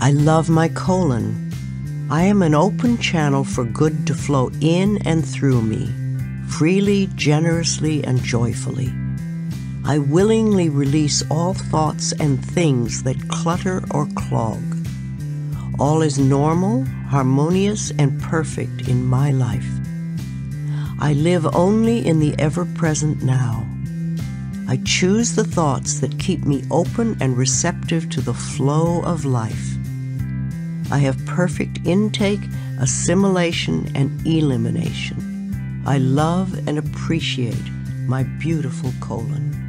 I love my colon. I am an open channel for good to flow in and through me, freely, generously, and joyfully. I willingly release all thoughts and things that clutter or clog. All is normal, harmonious, and perfect in my life. I live only in the ever-present now. I choose the thoughts that keep me open and receptive to the flow of life. I have perfect intake, assimilation, and elimination. I love and appreciate my beautiful colon.